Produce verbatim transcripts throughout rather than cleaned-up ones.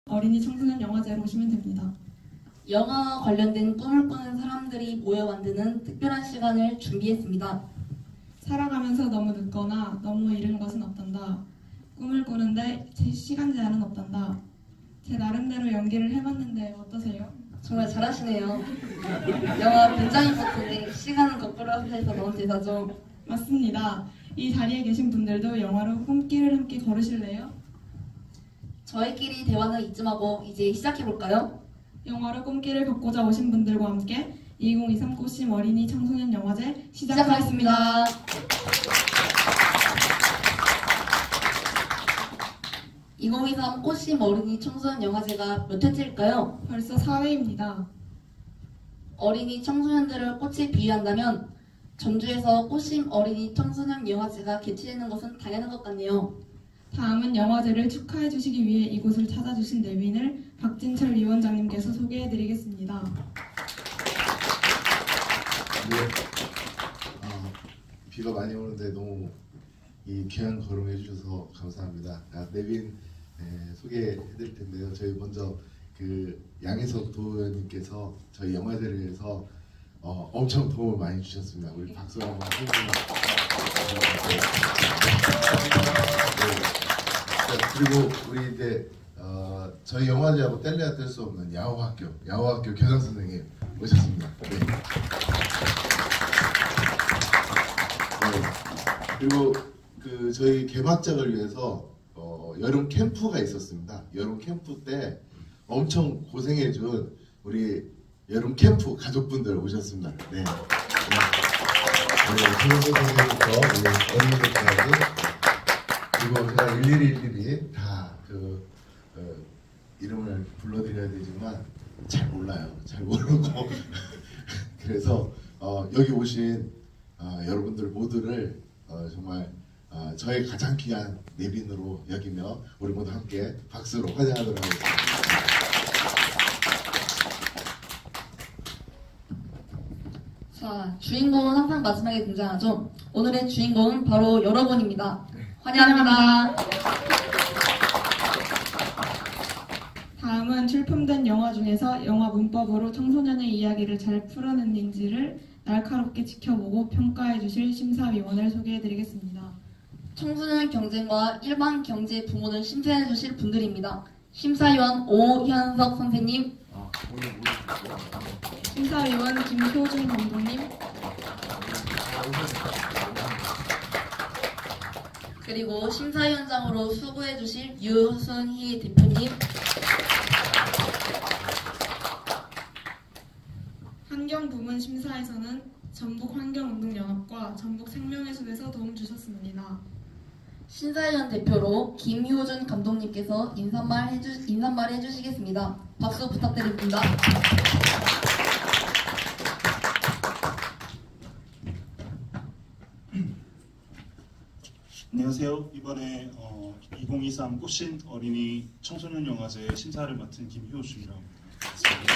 어린이 청소년 영화제로 오시면 됩니다. 영화 관련된 꿈을 꾸는 사람들이 모여 만드는 특별한 시간을 준비했습니다. 살아가면서 너무 늦거나 너무 이른 것은 없단다. 꿈을 꾸는데 제 시간 제한은 없단다. 제 나름대로 연기를 해봤는데 어떠세요? 정말 잘하시네요. 영화 분장인 같은데 시간은 거꾸로 해서 너무 대사죠. 맞습니다. 이 자리에 계신 분들도 영화로 꿈길을 함께 걸으실래요? 저희끼리 대화는 이쯤하고 이제 시작해볼까요? 영화로 꿈길을 걷고자 오신 분들과 함께 이천이십삼 꽃심 어린이 청소년 영화제 시작하겠습니다. 개최되는 것은 당연한 것 같네요. 다음은 영화제를 축하해 주시기 위해 이곳을 찾아주신 내빈을 박진철 위원장님께서 소개해드리겠습니다. 네. 아, 비가 많이 오는데 너무 이 귀한 걸음 해주셔서 감사합니다. 아, 내빈 예, 소개해드릴 텐데요. 저희 먼저 그 양혜석 도의원님께서 저희 영화제를 위해서 어, 엄청 도움을 많이 주셨습니다. 우리 박수 한번 해주세요. 그리고 우리 이제 어, 저희 영화제하고 뗄래야 뗄 수 없는 야호학교, 야호학교 교장 선생님 오셨습니다. 네. 네. 그리고 그 저희 개막작을 위해서 어, 여름 캠프가 있었습니다. 여름 캠프 때 엄청 고생해준 우리 여름 캠프 가족분들 오셨습니다. 네. 네. 교장 선생님부터 어린이들까지. 그리고 제가 일일이 일일이 다그 어, 이름을 불러드려야 되지만 잘 몰라요. 잘 모르고 그래서 어, 여기 오신 어, 여러분들 모두를 어, 정말 어, 저의 가장 귀한 내빈으로 여기며 우리 모두 함께 박수로 환영하도록 하겠습니다. 자, 주인공은 항상 마지막에 등장하죠. 오늘의 주인공은 바로 여러분입니다. 환영합니다. 다음은 출품된 영화 중에서 영화 문법으로 청소년의 이야기를 잘 풀어냈는지를 날카롭게 지켜보고 평가해 주실 심사위원을 소개해드리겠습니다. 청소년 경쟁과 일반 경제 부문을 심사해 주실 분들입니다. 심사위원 오현석 선생님, 심사위원 김효준 감독님, 그리고 심사위원장으로 수고해 주실 유순희 대표님, 환경부문 심사에서는 전북환경운동연합과 전북생명의숲에서 도움 주셨습니다. 심사위원 대표로 김효준 감독님께서 인사말 해주, 인사말 해주시겠습니다. 박수 부탁드립니다. 안녕하세요. 이번에 어, 이천이십삼 꽃신 어린이 청소년 영화제 심사를 맡은 김효준이라고 합니다.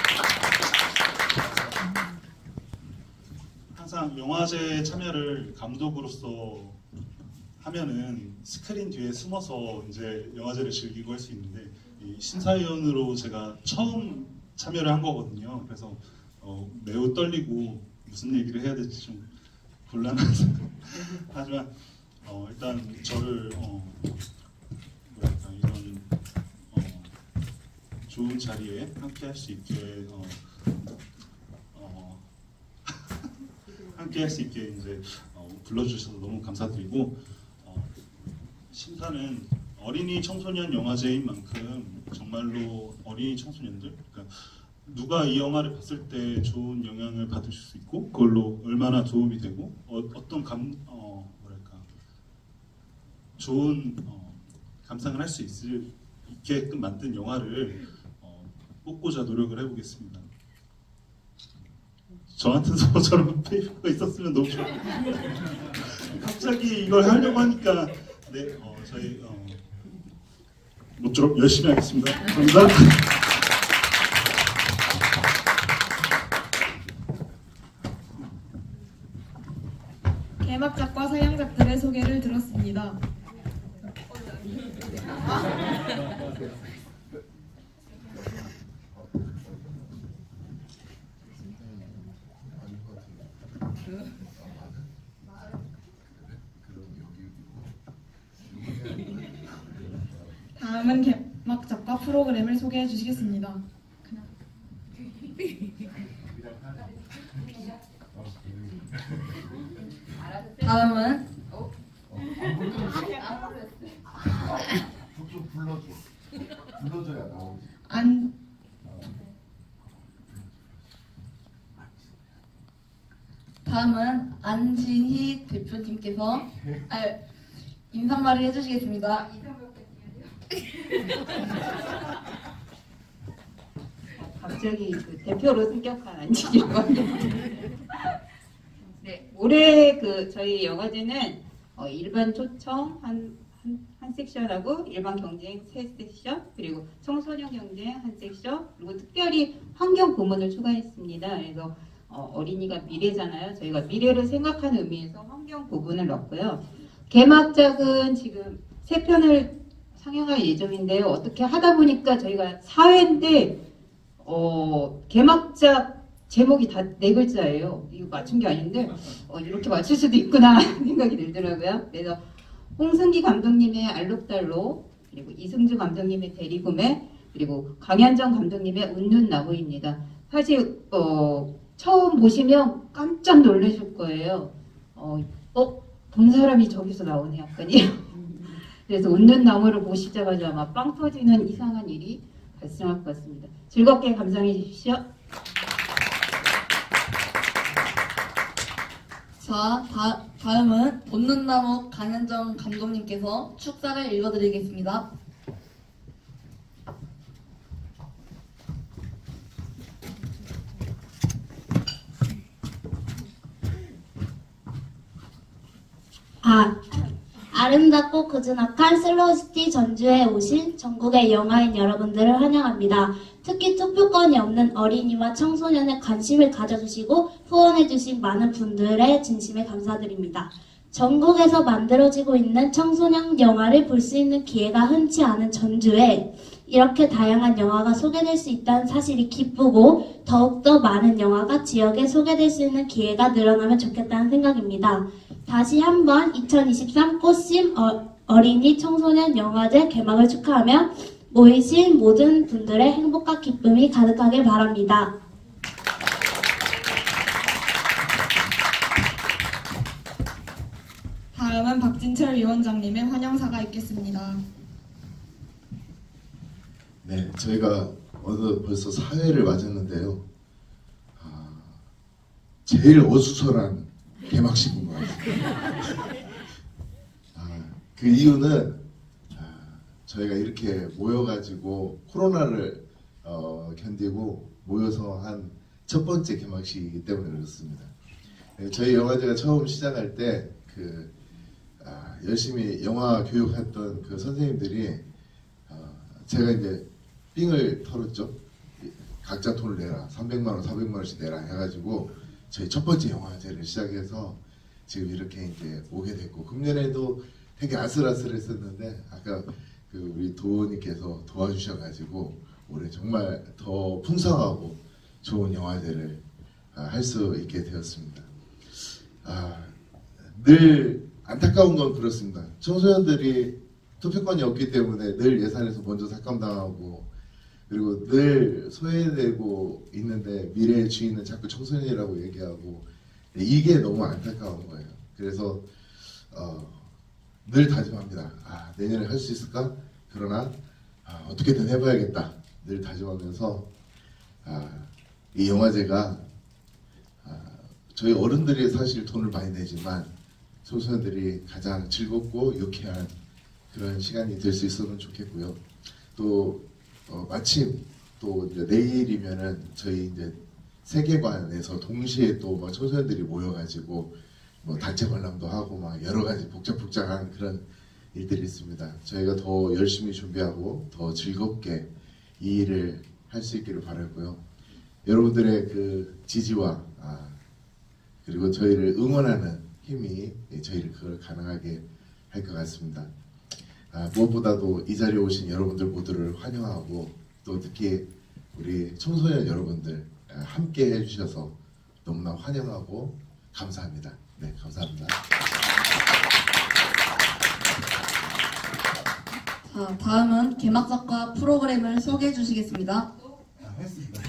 항상 영화제 참여를 감독으로서 하면은 스크린 뒤에 숨어서 이제 영화제를 즐기고 할 수 있는데 이 심사위원으로 제가 처음 참여를 한 거거든요. 그래서 어, 매우 떨리고 무슨 얘기를 해야 될지 좀 곤란하죠. 하지만 어, 일단 저를 어, 뭐랄까 이런 어, 좋은 자리에 함께 할 수 있게 어, 어, 함께 할 수 있게 이제 어, 불러주셔서 너무 감사드리고 어, 심사는 어린이 청소년 영화제인 만큼 정말로 어린이 청소년들 그러니까 누가 이 영화를 봤을 때 좋은 영향을 받으실 수 있고 그걸로 얼마나 도움이 되고 어, 어떤 감 어, 좋은 어, 감상을 할 수 있게끔 만든 영화를 어, 뽑고자 노력을 해보겠습니다. 저 같은 저처럼 페이퍼가 있었으면 너무 좋을 것 같아요. 갑자기 이걸 하려고 하니까 네, 어, 저희 어, 모쪼록 열심히 하겠습니다. 감사합니다. 개막작과 상영작들의 소개를 들었습니다. 개막 작가 프로그램을 소개해 주시겠습니다. 다음은 좀 불러줘. 불러줘야 나오지. 안 다음은 안진희 대표님께서 아, 인사말을 해주시겠습니다. 갑자기 그 대표로 승격한 안지기라고 합니다. 네, 올해 그 저희 영화제는 어, 일반 초청 한, 한, 한 섹션하고 일반 경쟁 세 섹션, 그리고 청소년 경쟁 한 섹션, 그리고 특별히 환경 부문을 추가했습니다. 그래서 어, 어린이가 미래잖아요. 저희가 미래를 생각하는 의미에서 환경 부분을 넣었고요. 개막작은 지금 세 편을 상영할 예정인데요. 어떻게 하다 보니까 저희가 사회인데 어, 개막작 제목이 다 네 글자예요. 이거 맞춘 게 아닌데 어, 이렇게 맞출 수도 있구나 생각이 들더라고요. 그래서 홍승기 감독님의 알록달록, 그리고 이승주 감독님의 대리구매, 그리고 강현정 감독님의 웃는 나무입니다. 사실 어, 처음 보시면 깜짝 놀라실 거예요. 어, 어? 본 사람이 저기서 나오네 약간이요. 그래서 웃는 나무를 보시자마자 아마 빵 터지는 이상한 일이 발생할 것 같습니다. 즐겁게 감상해 주십시오. 자, 다, 다음은 본능나무 강현정 감독님께서 축사를 읽어드리겠습니다. 아, 아름답고 고즈넉한 슬로우시티 전주에 오신 전국의 영화인 여러분들을 환영합니다. 특히 투표권이 없는 어린이와 청소년에 관심을 가져주시고 후원해주신 많은 분들의 진심에 감사드립니다. 전국에서 만들어지고 있는 청소년 영화를 볼 수 있는 기회가 흔치 않은 전주에 이렇게 다양한 영화가 소개될 수 있다는 사실이 기쁘고 더욱더 많은 영화가 지역에 소개될 수 있는 기회가 늘어나면 좋겠다는 생각입니다. 다시 한번 이천이십삼 꽃심 어, 어린이 청소년 영화제 개막을 축하하며 모이신 모든 분들의 행복과 기쁨이 가득하길 바랍니다. 다음은 박진철 위원장님의 환영사가 있겠습니다. 네, 저희가 어느 벌써 사회를 맞았는데요. 아, 제일 어수선한 개막식인 것 같아요. 아, 그 이유는 아, 저희가 이렇게 모여가지고 코로나를 어, 견디고 모여서 한 첫 번째 개막식이기 때문에 그렇습니다. 네, 저희 영화제가 처음 시작할 때 그 아, 열심히 영화 교육했던 그 선생님들이 어, 제가 이제 삥을 털었죠. 각자 돈을 내라. 삼백만 원, 사백만 원씩 내라 해가지고 저희 첫 번째 영화제를 시작해서 지금 이렇게 이제 오게 됐고, 금년에도 되게 아슬아슬했었는데 아까 그 우리 도원님께서 도와주셔가지고 올해 정말 더 풍성하고 좋은 영화제를 할 수 있게 되었습니다. 아, 늘 안타까운 건 그렇습니다. 청소년들이 투표권이 없기 때문에 늘 예산에서 먼저 삭감당하고, 그리고 늘 소외되고 있는데 미래의 주인은 자꾸 청소년이라고 얘기하고, 이게 너무 안타까운 거예요. 그래서 어, 늘 다짐합니다. 아, 내년에 할 수 있을까? 그러나 아, 어떻게든 해봐야겠다. 늘 다짐하면서 아, 이 영화제가 아, 저희 어른들이 사실 돈을 많이 내지만 청소년들이 가장 즐겁고 유쾌한 그런 시간이 될 수 있으면 좋겠고요. 또 어, 마침 또 이제 내일이면은 저희 이제 세계관에서 동시에 또 막 청소년들이 모여가지고 뭐 단체 관람도 하고 막 여러 가지 복잡복잡한 그런 일들이 있습니다. 저희가 더 열심히 준비하고 더 즐겁게 이 일을 할 수 있기를 바라고요. 여러분들의 그 지지와 아, 그리고 저희를 응원하는 힘이 저희를 그걸 가능하게 할 것 같습니다. 아, 무엇보다도 이 자리에 오신 여러분들 모두를 환영하고, 또 특히 우리 청소년 여러분들 함께 해주셔서 너무나 환영하고 감사합니다. 네, 감사합니다. 자, 다음은 개막작과 프로그램을 소개해 주시겠습니다. 아, 했습니다.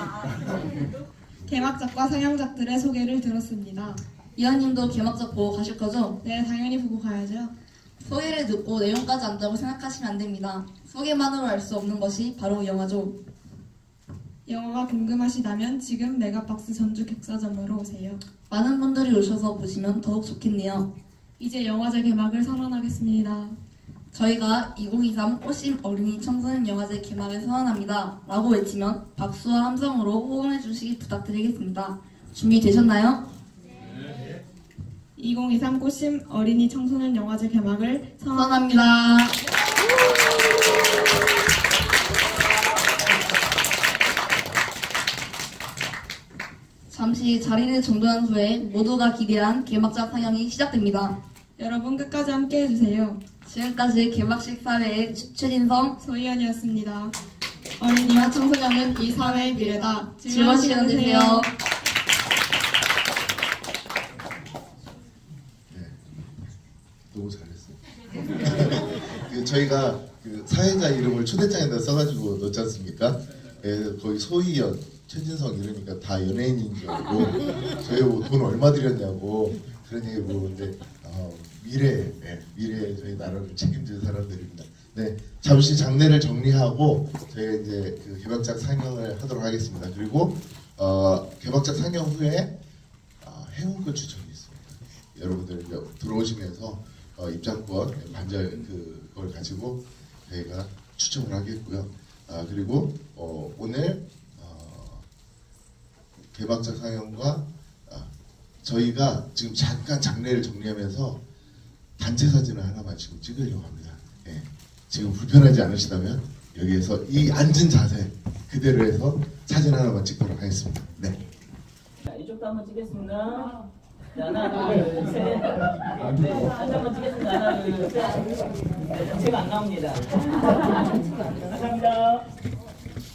개막작과 상영작들의 소개를 들었습니다. 이하님도 개막작 보고 가실 거죠? 네, 당연히 보고 가야죠. 소개를 듣고 내용까지 안다고 생각하시면 안 됩니다. 소개만으로 알 수 없는 것이 바로 영화죠. 영화가 궁금하시다면 지금 메가박스 전주 객사점으로 오세요. 많은 분들이 오셔서 보시면 더욱 좋겠네요. 이제 영화제 개막을 선언하겠습니다. 저희가 이천이십삼 꽃심 어린이 청소년 영화제 개막을 선언합니다. 라고 외치면 박수와 함성으로 호응해 주시기 부탁드리겠습니다. 준비되셨나요? 이천이십삼 꽃심 어린이 청소년 영화제 개막을 선언합니다. 잠시 자리를 정돈한 후에 모두가 기대한 개막작 상영이 시작됩니다. 여러분 끝까지 함께 해주세요. 지금까지 개막식 사회의 최진성, 소희연이었습니다. 어린이와 청소년은 이 사회의 미래다. 즐거운 시간 되세요. 네, 너무 잘했어요. 그 저희가 그 사회자 이름을 초대장에다 써가지고 넣지 않습니까? 예, 거의 소희연, 최진성 이러니까 다 연예인인 줄 알고 저희 뭐 돈 얼마 들였냐고 그런 얘기 물어보는데 어, 미래, 네, 미래에 저희 나라를 책임질 사람들입니다. 네, 잠시 장례를 정리하고 저희가 이제 그 개막작 상영을 하도록 하겠습니다. 그리고 어, 개막작 상영 후에 어, 회원권 추첨이 있습니다. 여러분들 이제 들어오시면서 어, 입장권 반절 그걸 가지고 저희가 추첨을 하겠고요. 아, 그리고 어, 오늘 어, 개막작 상영과 아, 저희가 지금 잠깐 장례를 정리하면서 단체 사진을 하나만 지금 찍으려고 합니다. 예. 지금 불편하지 않으시다면 여기에서 이 앉은 자세 그대로 해서 사진 하나만 찍도록 하겠습니다. 네. 자, 이쪽도 한번 찍겠습니다. 자, 하나, 둘, 셋. 네, 다시 한번 찍겠습니다. 하나, 둘, 셋. 네, 제가 안 나옵니다. 감사합니다.